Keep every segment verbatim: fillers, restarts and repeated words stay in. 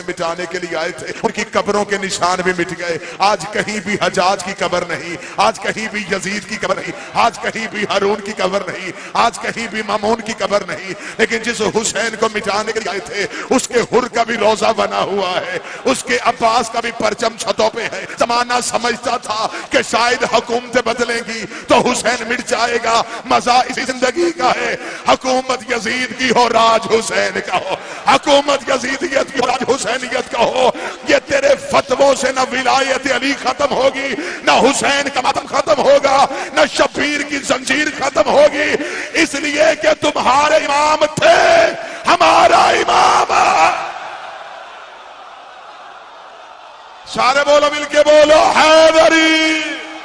مٹانے کے لیے آئے تھے، ان کی قبروں کے نشان بھی مٹ گئے۔ آج کہیں بھی حجاج کی قبر نہیں، آج کہیں بھی یزید کی قبر نہیں، آج کہیں بھی ہارون کی قبر نہیں، آج کہیں بھی مامون کی قبر نہیں، لیکن جس حسین کو مٹانے کے لیے آئے تھے اس کے حر کا بھی روزہ بنا ہوا ہے، اس کے عباس کا بھی پرچم چھتوں پہ ہے۔ زمانہ سمجھتا تھا کہ شاید حکومتیں بدلیں گی تو حسین مٹ جائے گا، مزہ اسی زندگی کا ہے۔ حکومت یزید کی ہو، راج حسین کا ہو، حکومت یزیدیت کی ہو، راج حسینیت کا ہو، یہ تیرے فتووں سے نہ ولایت علی ختم ہوگی، نہ حسین کا ماتم ختم ہوگا، نہ شبیر کی زنجیر ختم ہوگی، اس لیے کہ تمہارے امام تھے، ہمارا امام۔ سارے بولو، مل کے بولو، حیدری۔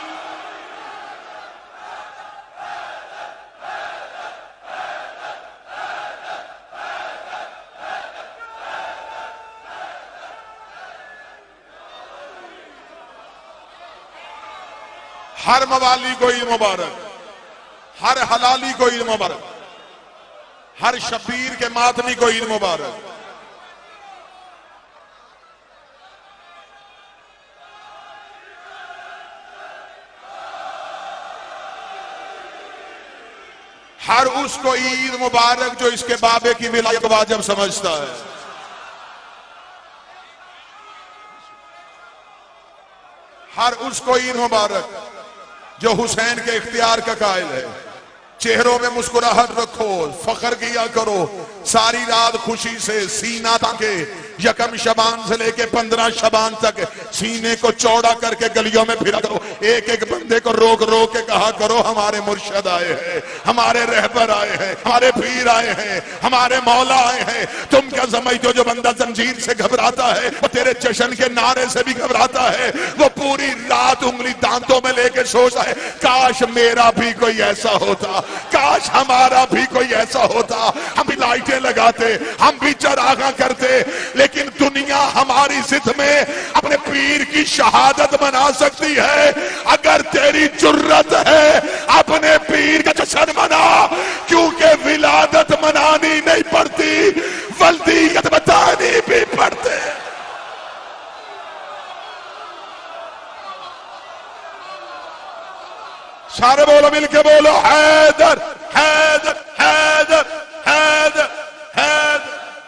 ہر موالی کو عید مبارک، ہر حلالی کو عید مبارک، ہر شبیر کے ماتمی کو عید مبارک۔ ہر اس کو عید مبارک جو اس کے بابے کی ولایت کو واجب سمجھتا ہے۔ ہر اس کو عید مبارک جو حسین کے اختیار کا قائل ہے۔ چہروں میں مسکراہٹ رکھو، فخر کیا کرو، ساری رات خوشی سے سینہ تاکہ یکم شبان سے لے کے پندرہ شبان تک سینے کو چوڑا کر کے گلیوں میں پھرا کرو، ایک ایک بندے کو روک روک کے کہا کرو ہمارے مرشد آئے ہیں، ہمارے رہبر آئے ہیں، ہمارے پیر آئے ہیں، ہمارے مولا آئے ہیں۔ تم کیا سمجھتے ہو جو بندہ زنجیر سے گھبراتا ہے وہ تیرے جشن کے نعرے سے بھی گھبراتا ہے؟ وہ پوری رات انگلی دانتوں میں لے کے سوچتا ہے کاش میرا بھی کوئی ایسا ہوتا، کاش ہمارا بھی کوئی ایسا ہوتا، ہم بھی لائٹیں لگاتے، ہم بھی چراغاں کرتے، لیکن دنیا ہماری ضد میں اپنے پیر کی شہادت منا سکتی ہے۔ اگر تیری جرت ہے اپنے پیر کا جشن منا، کیونکہ ولادت منانی نہیں پڑتی، ولدیت بتانی بھی پڑتے۔ سارے بولو، مل کے بولو، حیدر حیدر حیدر حیدر حیدر۔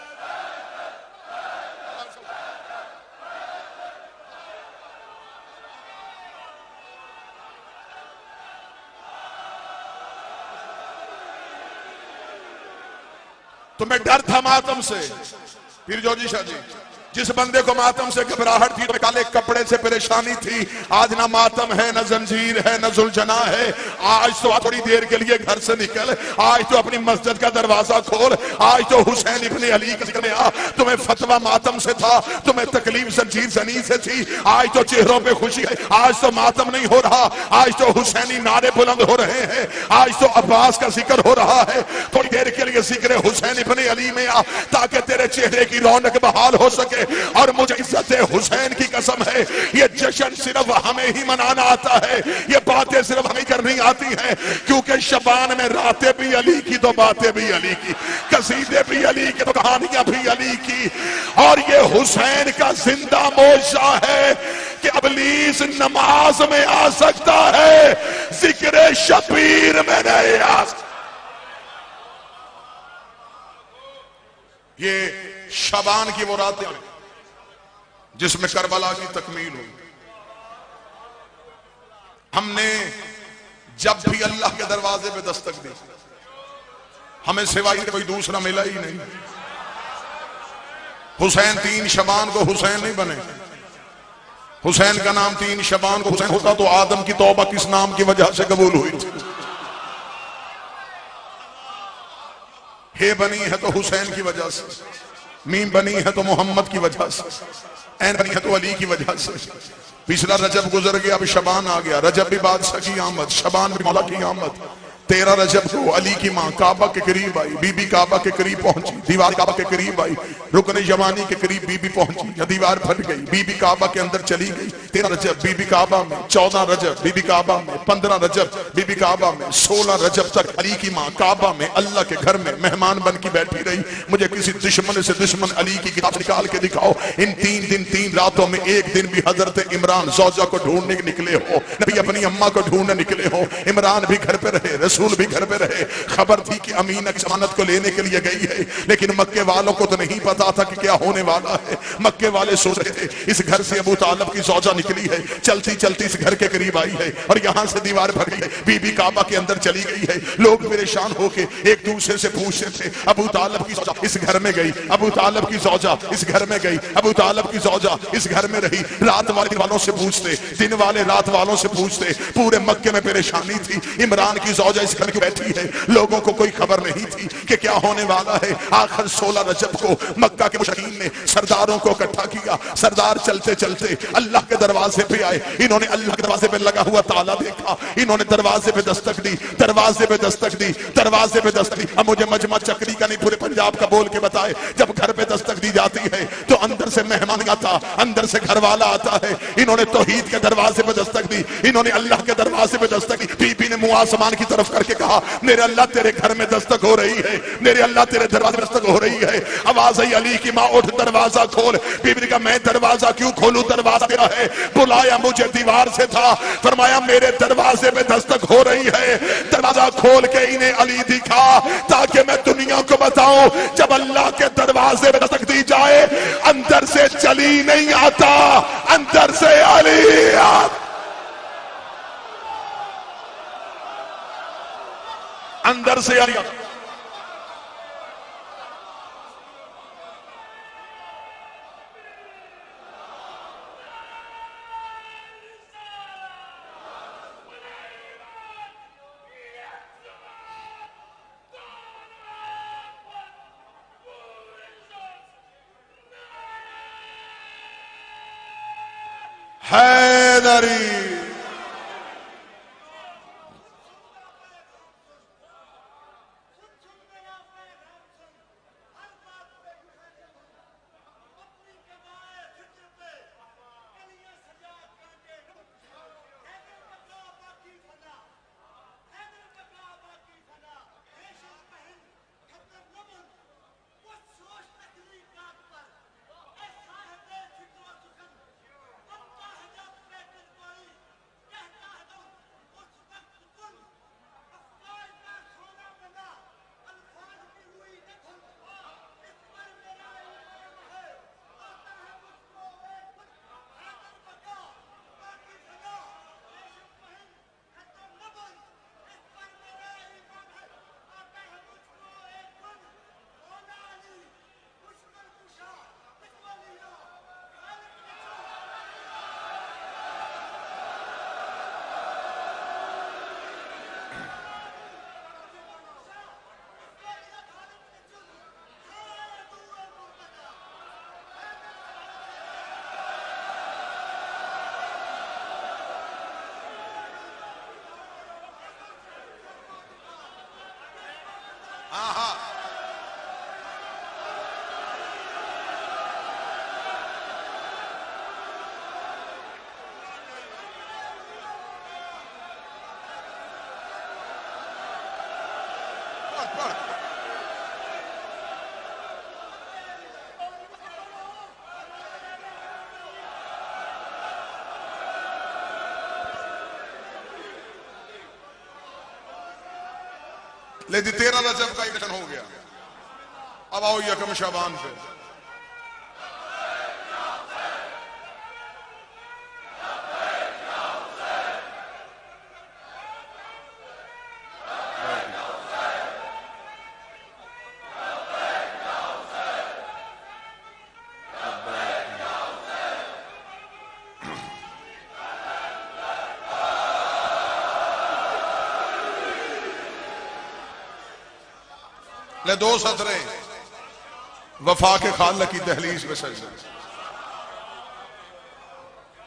تمہیں ڈر تھا ماتم سے، پیر جوجی شاہ جی، جس بندے کو ماتم سے گھبراہٹ تھی، تو کالے کپڑے سے پریشانی تھی، آج نہ ماتم ہے، نہ زنجیر ہے، نہ زلجنا ہے۔ آج تو تھوڑی دیر کے لیے گھر سے نکل، آج تو اپنی مسجد کا دروازہ کھول، آج تو حسین ابن علی کا ذکر میں آ۔ تمہیں فتوہ ماتم سے تھا، تمہیں تکلیف زنجیر زنی سے تھی، آج تو چہروں پہ خوشی ہے، آج تو ماتم نہیں ہو رہا، آج تو حسینی نعرے بلند ہو رہے ہیں، آج تو عباس کا ذکر ہو رہا ہے۔ تھوڑی دیر کے لیے ذکر حسین ابن علی میں آ تاکہ تیرے چہرے کی رونق بحال ہو سکے۔ اور مجھے عزت حسین کی قسم ہے، یہ جشن صرف ہمیں ہی منانا آتا ہے، یہ باتیں صرف ہمیں کرنی آتی ہیں، کیونکہ شبان میں راتیں بھی علی کی تو باتیں بھی علی کی، قصیدے بھی علی کی تو کہانیاں بھی علی کی۔ اور یہ حسین کا زندہ معجزہ ہے کہ ابلیس نماز میں آ سکتا ہے، ذکر شبیر میں نہیں آ سکتا۔ یہ شبان کی وہ راتیں جس میں کربلا کی تکمیل ہوئی۔ ہم نے جب بھی اللہ کے دروازے پہ دستک دی، ہمیں سوائے کوئی دوسرا ملا ہی نہیں۔ حسین تین شبان کو حسین نہیں بنے، حسین کا نام تین شبان کو حسین ہوتا تو آدم کی توبہ کس نام کی وجہ سے قبول ہوئی تھی؟ ہے بنی ہے تو حسین کی وجہ سے، میم بنی ہے تو محمد کی وجہ سے، این بنی ہے تو علی کی وجہ سے۔ پچھلا رجب گزر گیا، اب شبان آ گیا، رجب بھی بادشاہ کی آمد، شبان بھی مولا کی آمد۔ तेरह रजब को अली की माँ काबा के करीब आई, बीबी काबा के करीब पहुंची, दीवार काबा के करीब आई, रुकन यमानी के करीब बीबी पहुंची, या दीवार फट गई, बीबी काबा के अंदर चली गई। तेरह रजब बीबी काबा में, चौदह रजब बीबी काबा में, पंद्रह रजब बीबी काबा में, सोलह रजब तक अली की माँ काबा में अल्लाह के घर में मेहमान बन की बैठी रही। मुझे किसी दुश्मन से दुश्मन अली की किताब निकाल के दिखाओ। इन तीन दिन तीन रातों में एक दिन भी हजरत इमरान ज़ौजा को ढूंढने निकले हो, नबी अपनी अम्मा को ढूंढने निकले हो, इमरान भी घर पे रहे, रसूल भी घर पे रहे। खबर थी कि अमीना जमानत को लेने के लिए गई है, लेकिन मक्के वालों को तो नहीं पता था कि क्या होने वाला है। मक्के वाले सोच रहे थे इस घर से अबू तालिब की ज़ौजा निकली है, चलती चलती इस घर के करीब आई है और यहाँ से दीवार भर गई है, बीबी काबा के अंदर चली गई है। लोग परेशान होके एक दूसरे से पूछते थे, अबू तालिब की ज़ौजा इस घर में गई, अबू तालिब की ज़ौजा इस घर में गई, अबू तालिब की ज़ौजा इस घर में रही। रात वाले दिन वालों से पूछते, दिन वाले रात वालों से पूछते। पूरे मक्के में परेशानी थी, इमरान की ज़ौजा इस घर बैठी है, लोगों को कोई खबर नहीं थी कि क्या होने वाला है। आखिर सोलह रजब को मक्का के मुशरिकीन ने सरदारों को इकट्ठा किया। सरदार चलते चलते अल्लाह के दरवाजे पे आए, इन्होंने अल्लाह के दरवाजे पे लगा हुआ ताला देखा, इन्होंने दरवाजे पे दस्तक दी, दरवाजे पे दस्तक दी, दरवाजे पे दस्तक दी। अब मुझे मजमा चक्री का नहीं पूरे पंजाब का बोल के बताए, जब घर पे दस्तक दी जाती है तो अंदर से मेहमान आता, अंदर से घर वाला आता है। इन्होंने तौहीद के दरवाजे पे दस्तक दी, इन्होंने अल्लाह के दरवाजे पे दस्तक दी। बीबी ने मुंह आसमान की तरफ करके कहा, मेरे अल्लाह तेरे घर में दस्तक हो रही है, मेरे अल्लाह तेरे दरवाजे में दस्तक हो रही है। आवाज आई, अली की माँ उठ दरवाजा खोल। बीबी ने कहा, मैं दरवाजा क्यों खोलूं, दरवाजा तेरा है, बुलाया मुझे दीवार से था। फरमाया मेरे दरवाजे में दस्तक हो रही है, दरवाजा खोल के इन्हें अली दिखा ताकि मैं दुनिया को बताऊं जब अल्लाह के दरवाजे में दस्तक दी जाए अंदर से चली नहीं आता, अंदर से अली आता, अंदर से अली आता। हैदरी लेकिन तेरह रजब का इलेक्शन हो गया। अब आओ यकम शाबान पे। ले दो सतरे वफा के खाला की दहलीज में सजदा,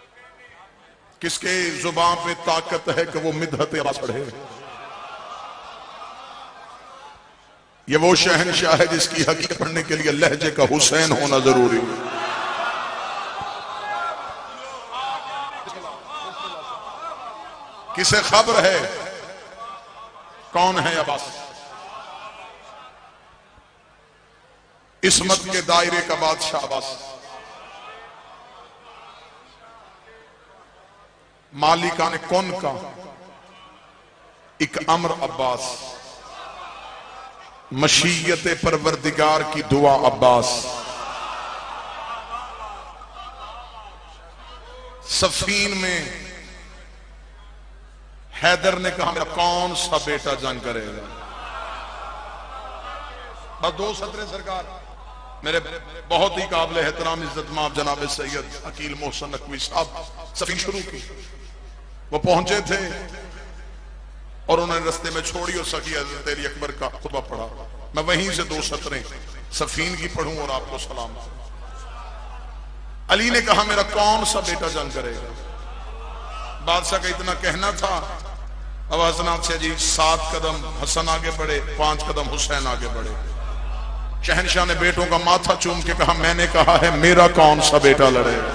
किसके जुबान पे ताकत है कि वो मिदहत पढ़े। یہ وہ شہنشاہ ہے جس کی حقیقت پڑھنے کے لیے لہجے کا حسین ہونا ضروری ہے. کسے خبر ہے کون ہے عباس؟ عصمت کے دائرے کا بادشاہ عباس، مالکان کون کا ایک امر عباس، مشیت پروردگار کی دعا عباس. صفین میں حیدر نے کہا میرا کون سا بیٹا جنگ کرے گا؟ بس دو سطریں سرکار. میرے بہت ہی قابل احترام عزت مآب جناب سید عقیل محسن نقوی صاحب صفین شروع کی. وہ پہنچے تھے اور انہوں نے رستے میں چھوڑی اور سکی حضرت علی اکبر کا خطبہ پڑھا. میں وہیں سے دو سطریں صفین کی پڑھوں اور آپ کو سلام. علی نے کہا میرا کون سا بیٹا جنگ کرے گا؟ بادشاہ کا اتنا کہنا تھا. اب حسنات سے جی سات قدم حسن آگے بڑھے، پانچ قدم حسین آگے بڑھے. شہنشاہ نے بیٹوں کا ماتھا چوم کے کہا میں نے کہا ہے میرا کون سا بیٹا لڑے گا؟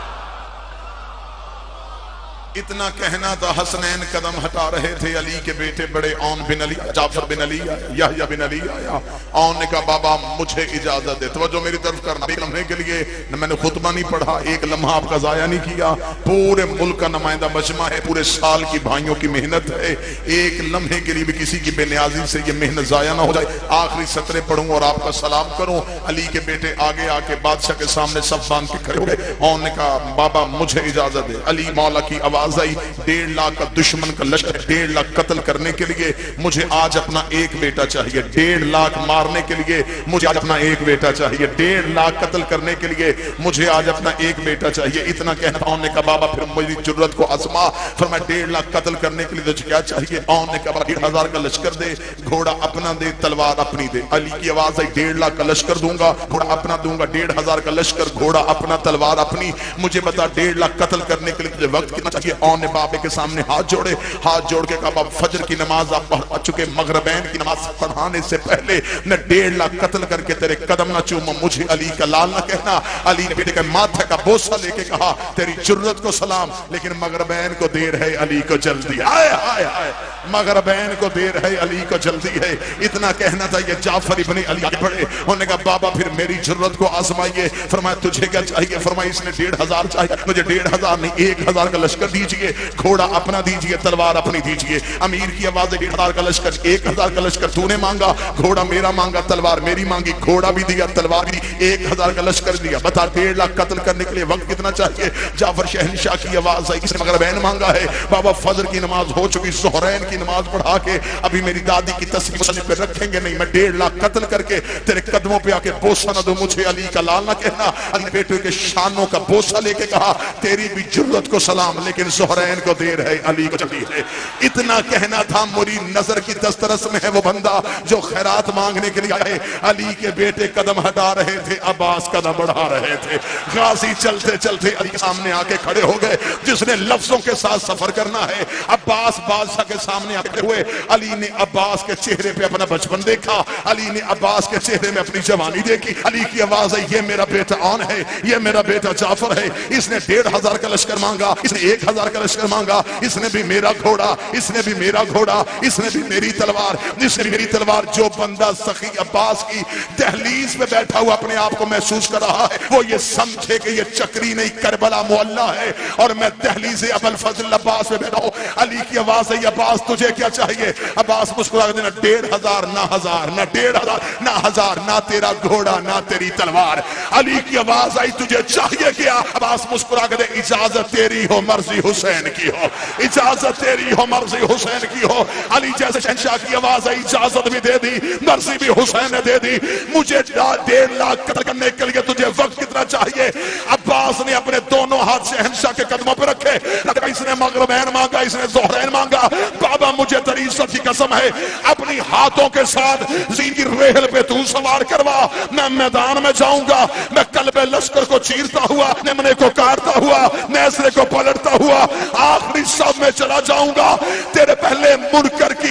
اتنا کہنا تھا حسنین قدم ہٹا رہے تھے. علی کے بیٹے بڑے اون بن علی، جعفر بن علی آیا، یحییٰ بن علی آیا. اون نے کہا بابا مجھے اجازت دے. توجہ میری طرف کرنا. ایک لمحے کے لیے میں نے خطبہ نہیں پڑھا، ایک لمحہ آپ کا ضائع نہیں کیا. پورے ملک کا نمائندہ مجمع ہے، پورے سال کی بھائیوں کی محنت ہے. ایک لمحے کے لیے بھی کسی کی بے نیازی سے یہ محنت ضائع نہ ہو جائے. آخری سطریں پڑھوں اور آپ کا سلام کروں. علی کے بیٹے آگے آ کے بادشاہ کے سامنے صف باندھ کے کھڑے ہو گئے. اون نے کہا بابا مجھے اجازت دے. علی مولا کی آواز آئی، ڈیڑھ لاکھ کا دشمن کا لشکر ڈیڑھ لاکھ قتل کرنے کے لیے مجھے آج اپنا ایک بیٹا چاہیے. ڈیڑھ لاکھ مارنے کے لیے مجھے آج اپنا ایک بیٹا چاہیے. ڈیڑھ لاکھ قتل کرنے کے لیے مجھے آج اپنا ایک بیٹا چاہیے. اتنا کہنا. اون نے کہا بابا پھر میری جرت کو آزما. فرمایا ڈیڑھ لاکھ قتل کرنے کے لیے تجھے کیا چاہیے؟ اون نے کہا ڈیڑھ ہزار کا لشکر دے، گھوڑا اپنا دے، تلوار اپنی دے. علی کی آواز آئی ڈیڑھ لاکھ کا لشکر دوں گا، گھوڑا اپنا دوں گا. ڈیڑھ ہزار کا لشکر، گھوڑا اپنا، تلوار اپنی. مجھے بتا ڈیڑھ لاکھ قتل کرنے کے لیے تجھے وقت کتنا چاہیے؟ اون نے بابے کے سامنے ہاتھ جوڑے، ہاتھ جوڑ کے کہا فجر کی نماز آپ پڑھ چکے، مغربین کی نماز پڑھانے سے پہلے میں ڈیڑھ لاکھ قتل کر کے تیرے قدم نہ چوموں. مجھے علی کا لال نہ کہنا. علی نے بیٹے کا ماتھے کا بوسہ لے کے کہا تیری جرت کو سلام، لیکن مغربین کو دیر ہے، علی کو جلدی. آئے آئے آئے مغربین کو دیر ہے، علی کو جلدی ہے. اتنا کہنا تھا. یہ جعفر ابن علی آگے بڑھے. انہوں نے کہا بابا پھر میری جرت کو آزمائیے. فرمایا تجھے کیا چاہیے؟ فرمایا اس نے ڈیڑھ ہزار چاہیے. مجھے ڈیڑھ ہزار نہیں، ایک ہزار کا لشکر دیجئے، گھوڑا اپنا دیجئے، تلوار اپنی دیجئے. امیر کی آواز ہے ڈیڑھ ہزار کا لشکر، ایک ہزار کا لشکر تو نے مانگا، گھوڑا میرا مانگا، تلوار میری مانگی. گھوڑا بھی دیا، تلوار بھی، ایک ہزار کا لشکر دیا. بتا ڈیڑھ لاکھ قتل کرنے کے لیے وقت کتنا چاہیے؟ جعفر شہنشاہ کی آواز ہے اس نے مغربین مانگا ہے. بابا فجر کی نماز ہو چکی، ظہرین کی نماز پڑھا کے ابھی میری دادی کی تصویر مسجد پہ رکھیں گے نہیں. میں ڈیڑھ لاکھ قتل کر کے تیرے قدموں پہ آ کے بوسہ نہ دو. مجھے علی کا لال نہ کہنا. علی بیٹے کے شانوں کا بوسہ لے کے کہا تیری بھی جرت کو سلام، لیکن ظہرین کو دیر ہے، علی کو جلدی ہے. اتنا کہنا تھا. میری نظر کی دسترس میں ہے وہ بندہ جو خیرات مانگنے کے لیے آئے. علی کے بیٹے قدم ہٹا رہے تھے، عباس قدم بڑھا رہے تھے. غازی چلتے چلتے علی کے سامنے آ کے کھڑے ہو گئے. جس نے لفظوں کے ساتھ سفر کرنا ہے، عباس بادشاہ کے سامنے آ کے ہوئے. علی نے عباس کے چہرے پہ اپنا بچپن دیکھا، علی نے عباس کے چہرے میں اپنی جوانی دیکھی. علی کی آواز ہے یہ میرا بیٹا اون ہے، یہ میرا بیٹا جعفر ہے. اس نے ڈیڑھ ہزار کا لشکر مانگا، اس نے ایک ہزار کا لشکر مانگا. اس نے بھی میرا گھوڑا، اس نے بھی میرا گھوڑا، اس نے بھی میری تلوار، اس نے بھی میری تلوار. جو بندہ سخی عباس کی دہلیز میں بیٹھا ہوا اپنے آپ کو محسوس کر رہا ہے، وہ یہ سمجھے کہ یہ چکری نہیں کربلا معلّہ ہے اور میں دہلیز ابو الفضل عباس میں بیٹھا ہوں. علی کی آواز ہے عباس تجھے کیا چاہیے؟ عباس مسکرا دینا ڈیڑھ ہزار نہ ہزار نہ ڈیڑھ ہزار نہ ہزار نہ تیرا گھوڑا نہ تیری تلوار. علی کی آواز آئی تجھے چاہیے کیا؟ عباس مسکرا کے دے اجازت تیری ہو مرضی حسین کی ہو، اجازت تیری ہو مرضی حسین کی ہو. علی جیسے شہنشاہ کی آواز آئی اجازت بھی دے دی، مرضی بھی حسین نے دے دی. مجھے ڈیڑھ لاکھ قتل کرنے کے لیے تجھے وقت کتنا چاہیے؟ عباس نے اپنے دونوں ہاتھ شہنشاہ کے قدموں پہ رکھے. اس نے مغربین مانگا، اس نے ظہرین مانگا. بابا مجھے تیری عزت کی قسم ہے، اپنی ہاتھوں کے ساتھ زین کی ریحل پہ تو سوار کروا. میں میدان میں جاؤں گا، میں قلب لشکر کو چیرتا ہوا، نمنے کو کاٹتا ہوا، نیزے کو پلٹتا ہوا آخری صف میں چلا جاؤں گا. تیرے پہلے منکر کی گردن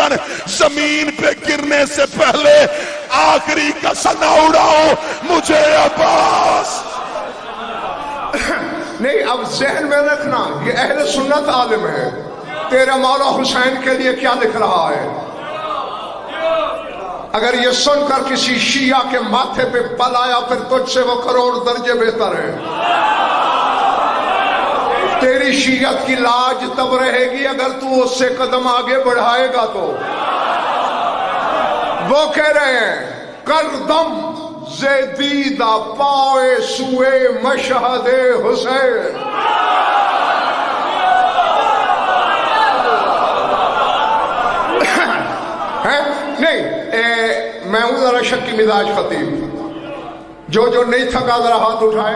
گردن زمین پہ گرنے سے پہلے آخری کا سنا اڑاؤ مجھے عباس. نہیں، اب ذہن میں رکھنا یہ اہل سنت عالم ہے. تیرا مولا حسین کے لیے کیا لکھ رہا ہے؟ اگر یہ سن کر کسی شیعہ کے ماتھے پہ پل آیا پھر تجھ سے وہ کروڑ درجے بہتر ہے. تیری شیعت کی لاج تب رہے گی اگر تو اس سے قدم آگے بڑھائے گا. تو وہ کہہ رہے ہیں کردم زیدیدہ پائے سوئے مشہد حسین. نہیں، میں ہوں ذرا شکی مزاج خطیب. جو جو نہیں تھکا ذرا ہاتھ اٹھائے.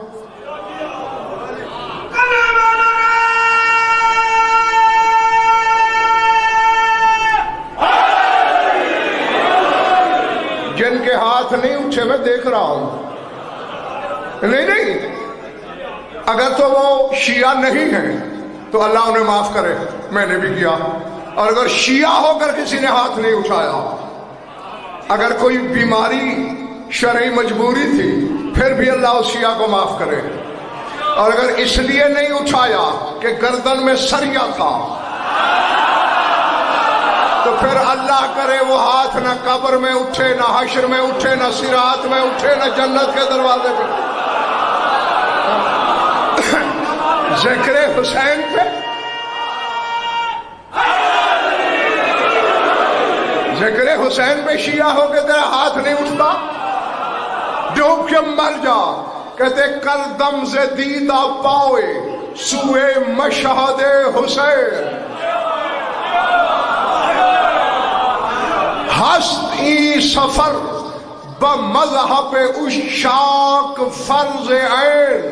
جن کے ہاتھ نہیں اٹھے میں دیکھ رہا ہوں. نہیں نہیں، اگر تو وہ شیعہ نہیں ہیں تو اللہ انہیں معاف کرے، میں نے بھی کیا. اور اگر شیعہ ہو کر کسی نے ہاتھ نہیں اٹھایا، اگر کوئی بیماری شرعی مجبوری تھی پھر بھی اللہ اس شیعہ کو معاف کرے. اور اگر اس لیے نہیں اٹھایا کہ گردن میں سریا تھا تو پھر اللہ کرے وہ ہاتھ نہ قبر میں اٹھے، نہ حشر میں اٹھے، نہ صراط میں اٹھے، نہ جنت کے دروازے پہ. ذکر حسین پہ ذکر حسین پہ شیعہ ہو کے تیرا ہاتھ نہیں اٹھتا؟ ڈوب کے مر جا. کہتے کر دم سے دیدہ پاوے سوئے مشہد حسین. ہست ای سفر بمذہب عشاق فرض عین.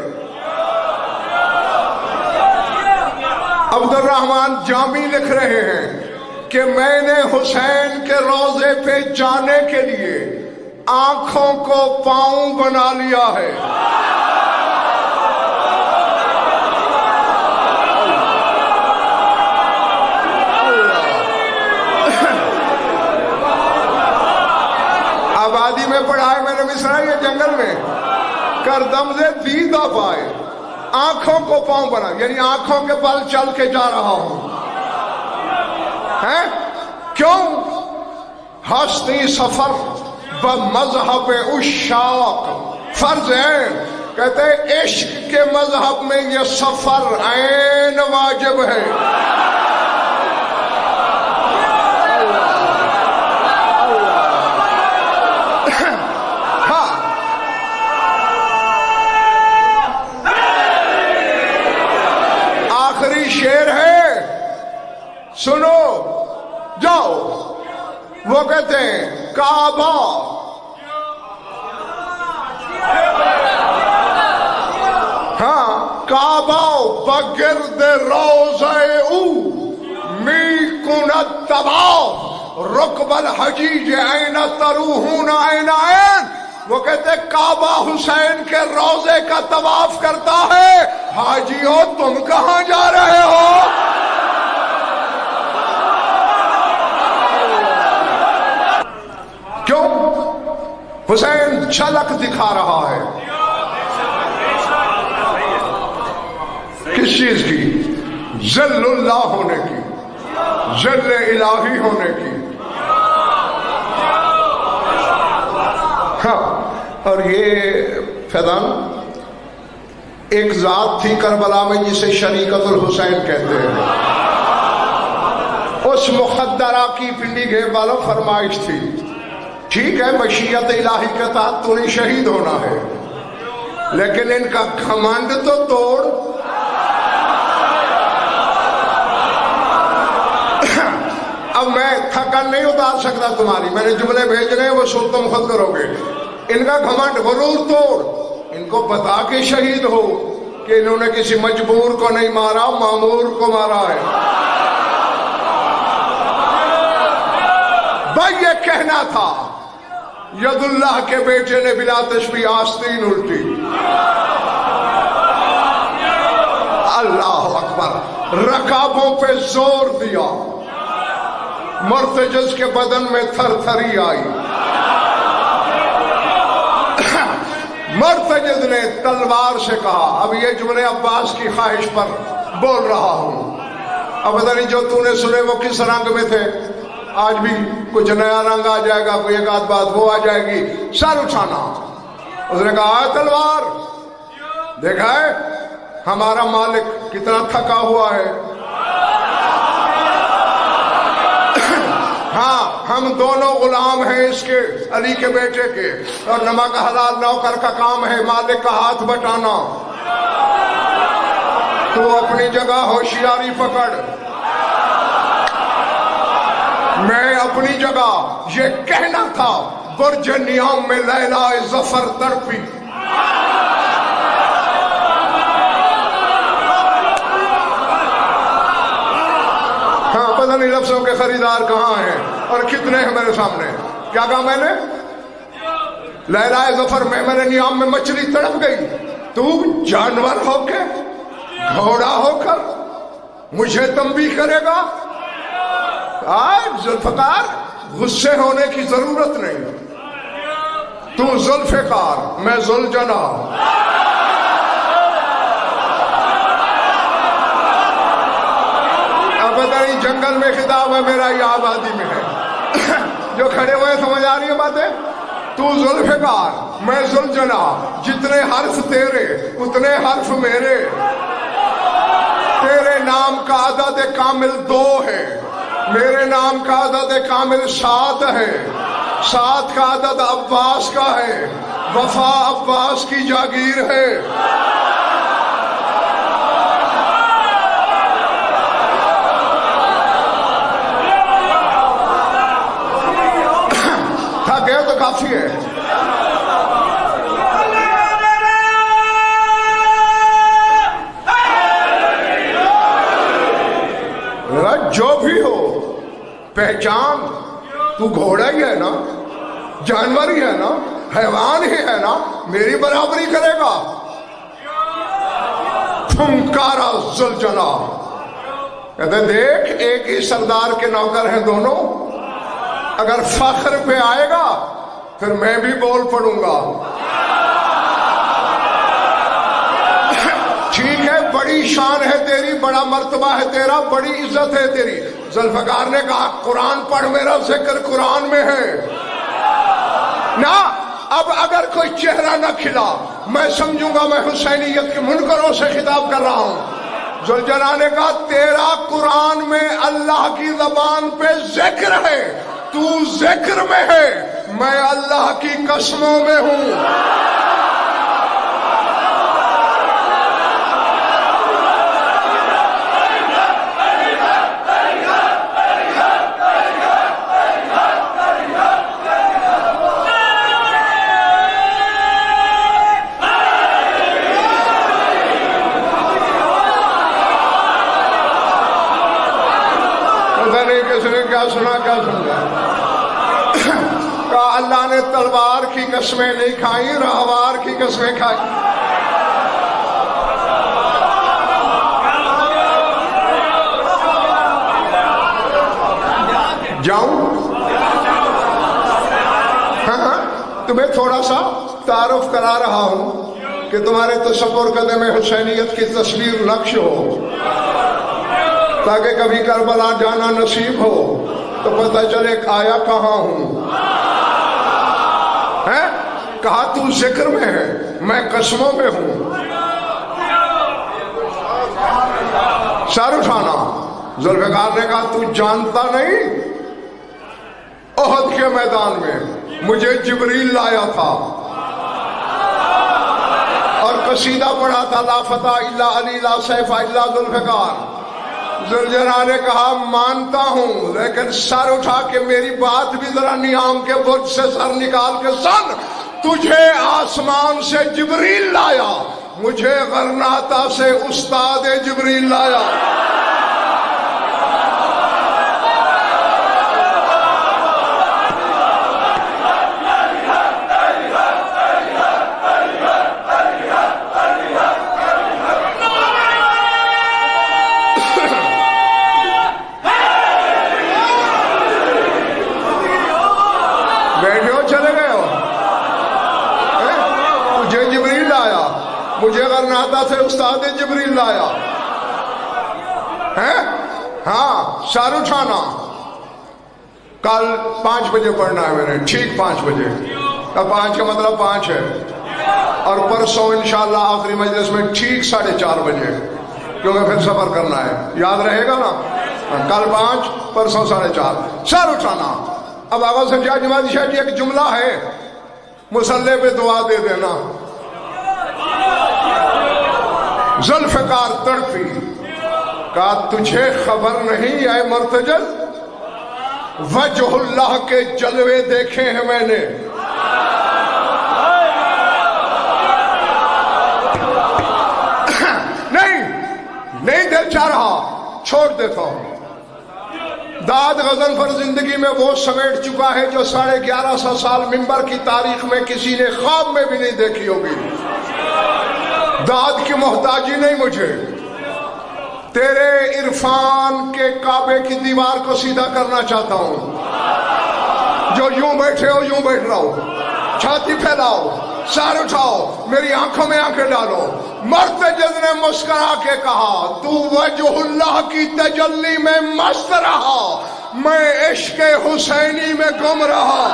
عبد الرحمن جامی لکھ رہے ہیں کہ میں نے حسین کے روضے پہ جانے کے لیے آنکھوں کو پاؤں بنا لیا ہے. آبادی میں پڑھائے میں نے مصرع یہ جنگل میں کردم سے دیدہ پائے آنکھوں کو پاؤں بنا، یعنی آنکھوں کے بل چل کے جا رہا ہوں. کیوں؟ ہستی سفر بمذہب عشاق فرض عین. کہتے ہیں عشق کے مذہب میں یہ سفر عین واجب ہے. ہاں، آخری شعر ہے، سنو جاؤ. وہ کہتے ہیں کعبہ ہاں کعبہ بگرد روضہ او می کند طواف رکب الحجیج این تروحون این عین. وہ کہتے ہیں کعبہ حسین کے روضے کا طواف کرتا ہے. حاجیو تم کہاں جا رہے ہو؟ کیوں؟ حسین جھلک دکھا رہا ہے کس چیز کی؟ ذل اللہ ہونے کی، ذل الہی ہونے کی. ہاں، اور یہ فیضان ایک ذات تھی کربلا میں جسے شریکت الحسین کہتے ہیں. اس مخدرہ کی پنڈی گھیر والا فرمائش تھی، ٹھیک ہے مشیت الہی کے تحت تو نہیں شہید ہونا ہے، لیکن ان کا گھمنڈ تو توڑ. اب میں تھکن نہیں اتار سکتا تمہاری، میں نے جملے بھیج رہے ہیں وہ سن تم خود کرو گے. ان کا گھمنڈ غرور توڑ. ان کو بتا کے شہید ہو کہ انہوں نے کسی مجبور کو نہیں مارا، مامور کو مارا ہے. بھائی یہ کہنا تھا ید اللہ کے بیٹے نے بلا تشبیہ آستین الٹی. اللہ اکبر. رکابوں پہ زور دیا. मुर्तजज के बदन में थरथरी आई। मुर्तजज ने तलवार से कहा, अब ये जुमले अब्बास की ख्वाहिश पर बोल रहा हूं, अब पता नहीं जो तूने सुने वो किस रंग में थे, आज भी कुछ नया रंग आ जाएगा, कोई एक आध बात वो आ जाएगी। सर उठाना, उसने कहा तलवार, देखा है हमारा मालिक कितना थका हुआ है। हाँ, हम दोनों गुलाम हैं इसके, अली के बेटे के, और नमक हलाल नौकर का काम है मालिक का हाथ बटाना। तू अपनी जगह होशियारी पकड़, मैं अपनी जगह। ये कहना था बुर्ज नियाम में लैला जफर तड़पी। हाँ, पता नहीं लफ्जों के खरीदार कहाँ हैं और कितने हैं मेरे सामने। क्या कहा मैंने? लैला जफर में मैंने नियाम में मछली तड़प गई, तू जानवर होके, घोड़ा होकर मुझे तंबीह करेगा? आज जुल्फकार, गुस्से होने की जरूरत नहीं, तू जुल्फकार, मैं जुलजना। अब पता नहीं जंगल में खिताब है मेरा या आबादी में है। जो खड़े हुए समझ आ रही है बातें? तू जुल्फकार, मैं जुलजना। जितने हर्फ तेरे उतने हर्फ मेरे। तेरे नाम का अदद कामिल दो है, मेरे नाम का अदद कामिल सात है। सात का अदद अब्बास का है, वफा अब्बास की जागीर है। थक गए तो काफी है। जो भी हो पहचान, तू घोड़ा ही है ना, जानवर ही है ना, हैवान ही है ना, मेरी बराबरी करेगा। फुंकारा जुलजना, कहते देख एक ही सरदार के नौकर हैं दोनों, अगर फख्र पे आएगा फिर मैं भी बोल पड़ूंगा। ठीक है, बड़ी शान है तेरी, बड़ा मर्तबा है तेरा, बड़ी इज्जत है तेरी। जुल्फकार ने कहा कुरान पढ़, मेरा जिक्र कुरान में है ना। अब अगर कोई चेहरा न खिला मैं समझूंगा मैं हुसैनियत के मुनकरों से खिताब कर रहा हूं। जुलजना ने कहा तेरा कुरान में अल्लाह की ज़बान पे जिक्र है, तू जिक्र में है, मैं अल्लाह की कसमों में हूं। क्या सुना क्या सुना? कहा अल्लाह ने तलवार की कसमें नहीं खाई, रहवार की कसमें खाई। जाऊं? हाँ हाँ, तुम्हें थोड़ा सा तारुफ करा रहा हूं कि तुम्हारे तसव्वुर कदम हुसैनियत की तस्वीर नक्श हो, ताकि कभी करबला जाना नसीब हो तो पता चले आया कहां हूं। है कहा तू जिक्र में है, मैं कसमों में हूं। सर उठाना, जुल्फकार ने कहा तू जानता नहीं, ओहद के मैदान में मुझे जिब्रील लाया था और कसीदा पढ़ा था, ला फता इल्ला अली ला सैफा इल्ला जुल्फकार। जुलजना ने कहा मानता हूं, लेकिन सर उठा के मेरी बात भी जरा नियाम के बुर्ज से सर निकाल के सुन। तुझे आसमान से जिब्रील लाया, मुझे गरनाता से उस्ताद जिब्रील लाया। پیغمبر نہ آتا تھے استاد جبریل لایا ہے. ہاں سر اٹھانا. کل پانچ بجے پڑھنا ہے میں نے, ٹھیک پانچ بجے. اب پانچ کا مطلب پانچ ہے, اور پرسوں انشاءاللہ آخری مجلس میں ٹھیک ساڑھے چار بجے, کیونکہ پھر سفر کرنا ہے. یاد رہے گا نا, کل پانچ پرسوں ساڑھے چار. سر اٹھانا. اب آغاز سمجھا جماعتی شاہ جی ایک جملہ ہے, مصلے پہ دعا دے دینا. ذوالفقار تڑپی, کہا تجھے خبر نہیں اے مرتجل, وجہ اللہ کے جلوے دیکھے ہیں میں نے. نہیں نہیں دل چاہ رہا, چھوڑ دیتا ہوں. داد غضنفر زندگی میں وہ سمیٹ چکا ہے جو ساڑھے گیارہ سو سال منبر کی تاریخ میں کسی نے خواب میں بھی نہیں دیکھی ہوگی. داد کی محتاجی نہیں مجھے, تیرے عرفان کے کعبے کی دیوار کو سیدھا کرنا چاہتا ہوں. جو یوں بیٹھے ہو یوں بیٹھ رہا ہو, چھاتی پھیلاؤ, سر اٹھاؤ, میری آنکھوں میں آنکھیں ڈالو. مرتجز نے مسکرا کے کہا تو وجہ اللہ کی تجلی میں مست رہا, میں عشق حسینی میں گم رہا.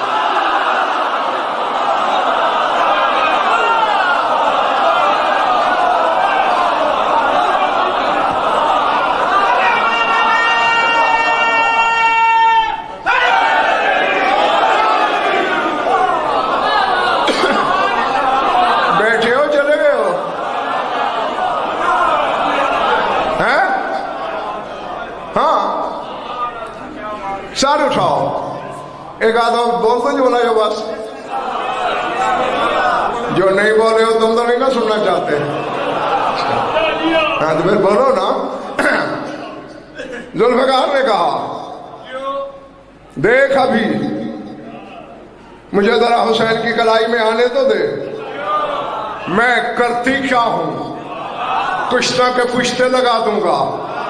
سر اٹھاؤ. ایک آدھا بول تو جو بولا جو بس, جو نہیں بولے ہو تم تو نہیں نا سننا چاہتے. ہاں تو پھر بولو نا. ذوالفقار نے کہا دیکھ ابھی مجھے ذرا حسین کی کلائی میں آنے تو دے, میں کرتی کیا ہوں, کشتہ کے پشتے لگا دوں گا.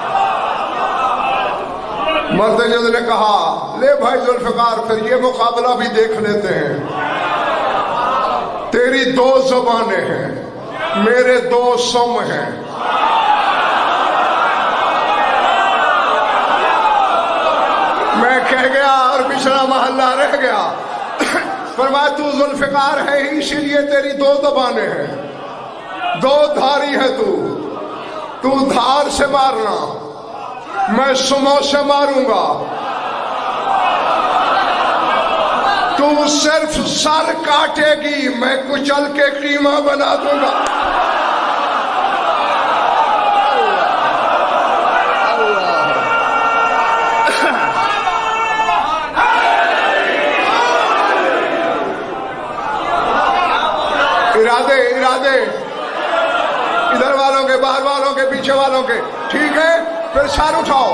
مرتجز نے کہا لے بھائی ذوالفقار, پھر یہ مقابلہ بھی دیکھ لیتے ہیں. تیری دو زبانیں ہیں, میرے دو سم ہیں. میں کہہ گیا اور پچھلا محلہ رہ گیا. فرمایا تو ذوالفقار ہے ہی اسی لیے تیری دو زبانیں ہیں, دو دھاری ہے تو. تو دھار سے مارنا, میں سمو سے ماروں گا. تو صرف سر کاٹے گی, میں کچل کے قیمہ بنا دوں گا. ارادے ارادے ادھر والوں کے, باہر والوں کے, پیچھے والوں کے, ٹھیک ہے. پھر سر اٹھاؤ.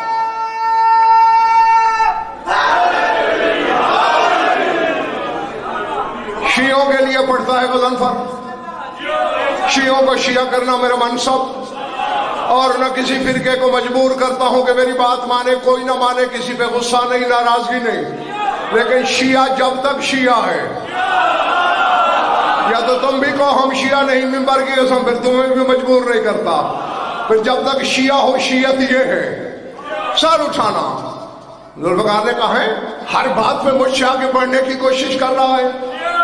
شیعوں کے لیے پڑھتا ہے غضنفر, شیعوں کو شیعہ کرنا میرا منصب, اور نہ کسی فرقے کو مجبور کرتا ہوں کہ میری بات مانے, کوئی نہ مانے, کسی پہ غصہ نہیں, ناراضگی نہیں. لیکن شیعہ جب تک شیعہ ہے, یا تو تم بھی کہو ہم شیعہ نہیں ممبر کی قسم, پھر تمہیں بھی مجبور نہیں کرتا. پھر جب تک شیعہ ہو شیعت یہ ہے. سر اٹھانا. ذوالفقار نے کہا ہے ہر بات میں مجھ سے آگے بڑھنے کی کوشش کر رہا ہے.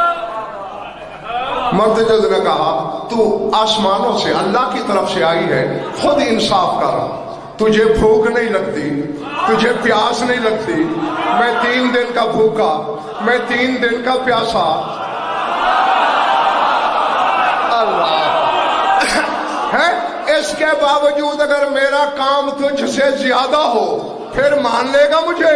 مرتجز نے کہا تو آسمانوں سے اللہ کی طرف سے آئی ہے, خود انصاف کر. تجھے بھوک نہیں لگتی, تجھے پیاس نہیں لگتی, میں تین دن کا بھوکا, میں تین دن کا پیاسا. ہے اس کے باوجود اگر میرا کام تجھ سے زیادہ ہو پھر مان لے گا مجھے.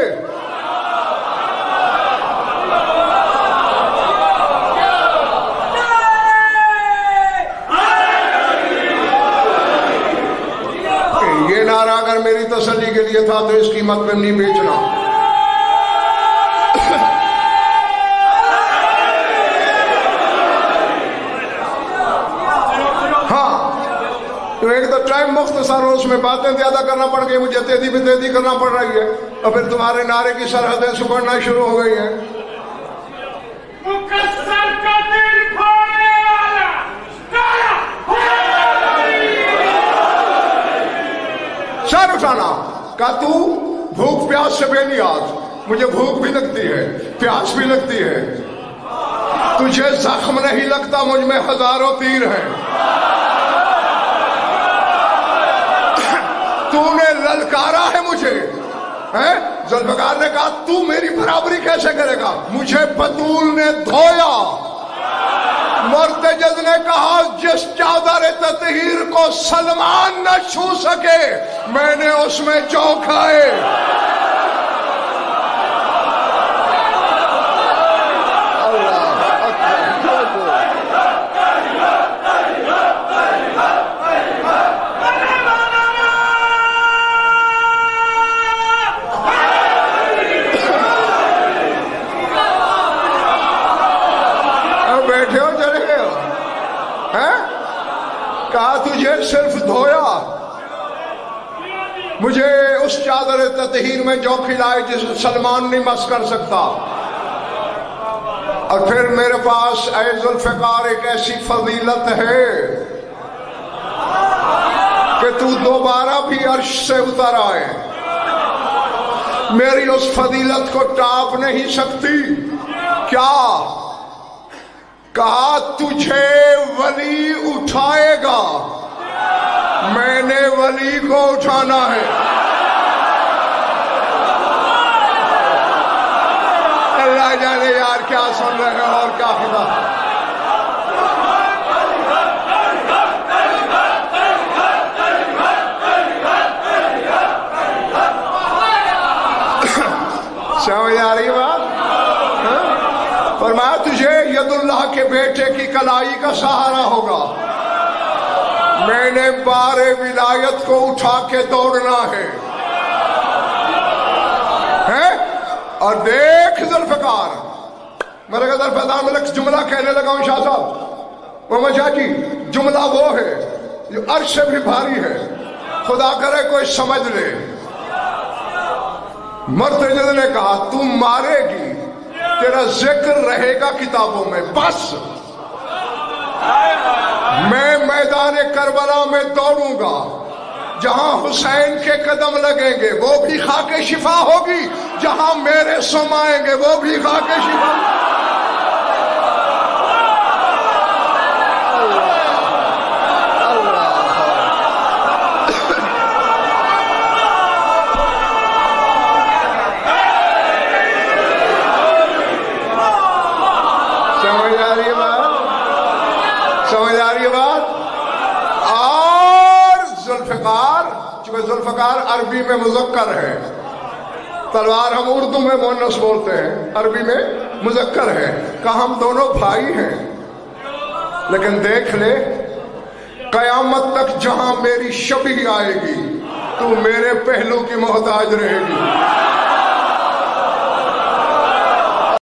یہ نعرہ اگر میری تسلی کے لیے تھا تو اس قیمت میں نہیں بیچنا. ایک تو ٹائم مختصر ہو, اس میں باتیں زیادہ کرنا پڑ گئی, مجھے تیزی پہ تیزی کرنا پڑ رہی ہے, اور پھر تمہارے نعرے کی سرحدیں سکڑنا شروع ہو گئی ہیں. مقصر کا دل کھونے والا उठाना। कहा तू भूख प्यास से बेनियाज, मुझे भूख भी लगती है, प्यास भी लगती है, तुझे जख्म नहीं लगता, मुझ में हजारों तीर हैं। तूने ललकारा है मुझे, हैं? जुल्फ़िकार ने कहा तू मेरी बराबरी कैसे करेगा? मुझे बतूल ने धोया। मुर्तजद ने कहा जिस चादर ततहीर को सलमान न छू सके, मैंने उसमें जौ खाए। बैठे हो चले गए हो, हैं? कहा तुझे सिर्फ धोया, मुझे उस चादर ततहीर में जो खिलाए जिसे सलमान नहीं मस कर सकता। और फिर मेरे पास ऐ जुल्फ़िकार एक ऐसी फजीलत है कि तू दोबारा भी अर्श से उतर आए, मेरी उस फजीलत को टाप नहीं सकती। क्या? कहा तुझे वली उठाएगा, मैंने वली को उठाना है। अल्लाह जाने यार क्या सुन रहे हैं और क्या खुदा। समझ आ रही बात? फरमाया तुझे यदुल्लाह के बेटे की कलाई का सहारा होगा, मैंने बारे विलायत को उठा के दौड़ना है, हैं? और देख जुल्फ़िकार, मेरे कदर पैदा में एक जुमला कहने लगा हूं शाह साहब, मोहम्मद शाह जी, जुमला वो है जो अर्श से भी भारी है, खुदा करे कोई समझ ले। मुर्तज़िद ने कहा तू मारेगी, तेरा जिक्र रहेगा किताबों में, बस मैं मैदान करबला में दौड़ूंगा, जहां हुसैन के कदम लगेंगे वो भी खाके शिफा होगी, जहां मेरे सुम आएंगे वो भी खाके शिफा। समझ आ रही है बात? समझ आ रही है बात? और जुल्फ़िकार, चूंकि जुल्फ़िकार अरबी में मुज़क्कर है, तलवार हम उर्दू में मुअन्नस बोलते हैं, अरबी में मुज़क्कर है, कहा हम दोनों भाई हैं। लेकिन देख ले, कयामत तक जहां मेरी शबीह आएगी, तू मेरे पहलू की मोहताज रहेगी।